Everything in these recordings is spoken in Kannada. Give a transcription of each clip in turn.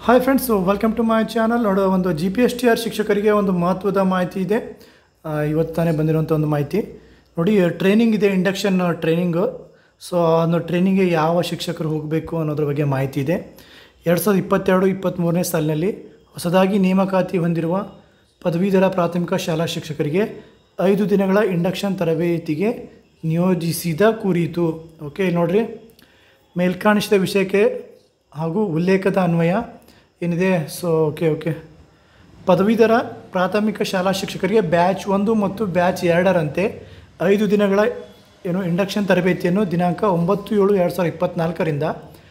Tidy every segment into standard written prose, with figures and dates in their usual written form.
Hi friends, welcome to my channel. ನೋಡೋ ಒಂದು GPSTR ಶಿಕ್ಷಕರಿಗೆ ಒಂದು ಮಹತ್ವದ ಮಾಹಿತಿ ಇದೆ. ಇವತ್ತು ತಾನೇ ಬಂದಿರುವಂಥ ಒಂದು ಮಾಹಿತಿ ನೋಡಿ. ಟ್ರೈನಿಂಗ್ ಇದೆ, ಇಂಡಕ್ಷನ್ ಟ್ರೈನಿಂಗು. ಸೊ ಒಂದು ಟ್ರೈನಿಂಗ್ಗೆ ಯಾವ ಶಿಕ್ಷಕರು ಹೋಗಬೇಕು ಅನ್ನೋದ್ರ ಬಗ್ಗೆ ಮಾಹಿತಿ ಇದೆ. 2022-23ನೇ ಸಾಲಿನಲ್ಲಿ ಹೊಸದಾಗಿ ನೇಮಕಾತಿ ಹೊಂದಿರುವ ಪದವೀಧರ ಪ್ರಾಥಮಿಕ ಶಾಲಾ ಶಿಕ್ಷಕರಿಗೆ 5 ದಿನಗಳ ಇಂಡಕ್ಷನ್ ತರಬೇತಿಗೆ ನಿಯೋಜಿಸಿದ ಕುರಿತು. ಓಕೆ, ನೋಡಿರಿ, ಮೇಲ್ಕಾಣಿಸಿದ ವಿಷಯಕ್ಕೆ ಹಾಗೂ ಉಲ್ಲೇಖದ ಅನ್ವಯ ಏನಿದೆ. ಸೊ ಓಕೆ ಪದವೀಧರ ಪ್ರಾಥಮಿಕ ಶಾಲಾ ಶಿಕ್ಷಕರಿಗೆ ಬ್ಯಾಚ್ 1 ಮತ್ತು ಬ್ಯಾಚ್ 2ರಂತೆ 5 ದಿನಗಳ ಇಂಡಕ್ಷನ್ ತರಬೇತಿಯನ್ನು ದಿನಾಂಕ 9/7/2024ರಿಂದ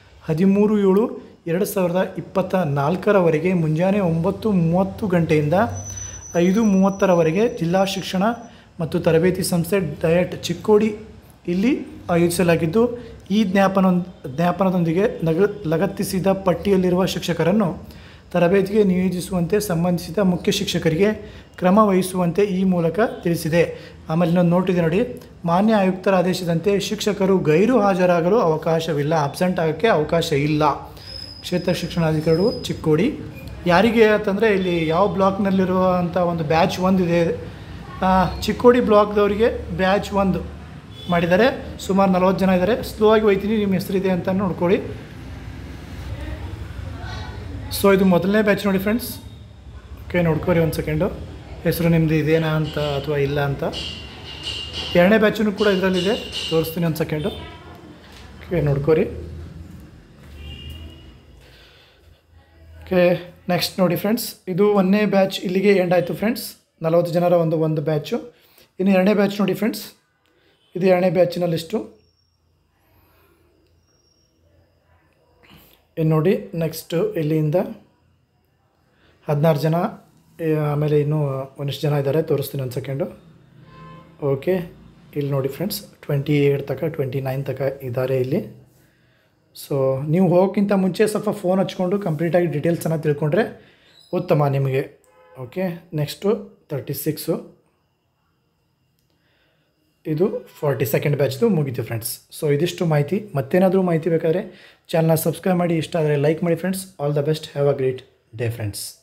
13/7/2024ರವರೆಗೆ ಮುಂಜಾನೆ 9:30 ಗಂಟೆಯಿಂದ 5:30ರವರೆಗೆ ಜಿಲ್ಲಾ ಶಿಕ್ಷಣ ಮತ್ತು ತರಬೇತಿ ಸಂಸ್ಥೆ ಡಯಟ್ ಚಿಕ್ಕೋಡಿ ಇಲ್ಲಿ ಆಯೋಜಿಸಲಾಗಿದ್ದು, ಈ ಜ್ಞಾಪನದೊಂದಿಗೆ ಲಗತ್ತಿಸಿದ ಪಟ್ಟಿಯಲ್ಲಿರುವ ಶಿಕ್ಷಕರನ್ನು ತರಬೇತಿಗೆ ನಿಯೋಜಿಸುವಂತೆ ಸಂಬಂಧಿಸಿದ ಮುಖ್ಯ ಶಿಕ್ಷಕರಿಗೆ ಕ್ರಮ ವಹಿಸುವಂತೆ ಈ ಮೂಲಕ ತಿಳಿಸಿದೆ. ಆಮೇಲೆ ಇನ್ನೊಂದು ನೋಟಿದೆ ನೋಡಿ, ಮಾನ್ಯ ಆಯುಕ್ತರ ಆದೇಶದಂತೆ ಶಿಕ್ಷಕರು ಗೈರು ಹಾಜರಾಗಲು ಅವಕಾಶವಿಲ್ಲ, ಅಬ್ಸೆಂಟ್ ಆಗೋಕ್ಕೆ ಅವಕಾಶ ಇಲ್ಲ. ಕ್ಷೇತ್ರ ಶಿಕ್ಷಣಾಧಿಕಾರಿಗಳು ಚಿಕ್ಕೋಡಿ. ಯಾರಿಗೆ ಅಂತಂದರೆ ಇಲ್ಲಿ ಯಾವ ಬ್ಲಾಕ್ನಲ್ಲಿರುವಂಥ ಒಂದು ಬ್ಯಾಚ್ 1 ಇದೆ, ಚಿಕ್ಕೋಡಿ ಬ್ಲಾಕ್ದವರಿಗೆ ಬ್ಯಾಚ್ 1 ಮಾಡಿದ್ದಾರೆ. ಸುಮಾರು 40 ಜನ ಇದ್ದಾರೆ. ಸ್ಲೋ ಆಗಿ ಹೋಗ್ತೀನಿ, ನಿಮ್ಮ ಹೆಸರಿದೆ ಅಂತ ನೋಡ್ಕೊಳ್ಳಿ. ಸೊ ಇದು ಮೊದಲನೇ ಬ್ಯಾಚ್ ನೋಡಿ ಫ್ರೆಂಡ್ಸ್. ಓಕೆ, ನೋಡ್ಕೊರಿ ಒಂದು ಸೆಕೆಂಡು, ಹೆಸರು ನಿಮ್ಮದು ಇದೇನಾ ಅಂತ ಅಥವಾ ಇಲ್ಲ ಅಂತ. 2ನೇ ಬ್ಯಾಚೂ ಕೂಡ ಇದರಲ್ಲಿದೆ, ತೋರಿಸ್ತೀನಿ ಒಂದು ಸೆಕೆಂಡು. ಓಕೆ, ನೋಡ್ಕೊರಿ. ಓಕೆ, ನೆಕ್ಸ್ಟ್ ನೋಡಿ ಫ್ರೆಂಡ್ಸ್, ಇದು 1ನೇ ಬ್ಯಾಚ್ ಇಲ್ಲಿಗೆ ಎಂಡ್ ಆಯಿತು ಫ್ರೆಂಡ್ಸ್. 40 ಜನರ ಒಂದು ಬ್ಯಾಚು. ಇನ್ನು 2ನೇ ಬ್ಯಾಚ್ ನೋಡಿ ಫ್ರೆಂಡ್ಸ್, ಇದು 2ನೇ ಬ್ಯಾಚಿನ ಲಿಸ್ಟು. ಇನ್ನು ನೋಡಿ, ನೆಕ್ಸ್ಟು ಇಲ್ಲಿಂದ 16 ಜನ, ಆಮೇಲೆ ಇನ್ನೂ ಒಂದಿಷ್ಟು ಜನ ಇದ್ದಾರೆ, ತೋರಿಸ್ತೀನಿ ಒಂದು ಸೆಕೆಂಡು. ಓಕೆ, ಇಲ್ಲಿ ನೋಡಿ ಫ್ರೆಂಡ್ಸ್, 28 ತನಕ 29 ತನಕ ಇದ್ದಾರೆ ಇಲ್ಲಿ. ಸೊ ನೀವು ಹೋಗೋಕ್ಕಿಂತ ಮುಂಚೆ ಸ್ವಲ್ಪ ಫೋನ್ ಹಚ್ಕೊಂಡು ಕಂಪ್ಲೀಟಾಗಿ ಡೀಟೇಲ್ಸನ್ನು ತಿಳ್ಕೊಂಡ್ರೆ ಉತ್ತಮ ನಿಮಗೆ. ಓಕೆ, ನೆಕ್ಸ್ಟು 36, ಇದು 42nd ಬ್ಯಾಚ್ದು ಮುಗೀತು ಫ್ರೆಂಡ್ಸ್. ಸೊ ಇದಿಷ್ಟು ಮಾಹಿತಿ. ಮತ್ತೇನಾದರೂ ಮಾಹಿತಿ ಬೇಕಾದರೆ ಚಾನಲ್ನ ಸಬ್ಸ್ಕ್ರೈಬ್ ಮಾಡಿ, ಇಷ್ಟ ಆದರೆ ಲೈಕ್ ಮಾಡಿ friends. All the best, have a great day friends.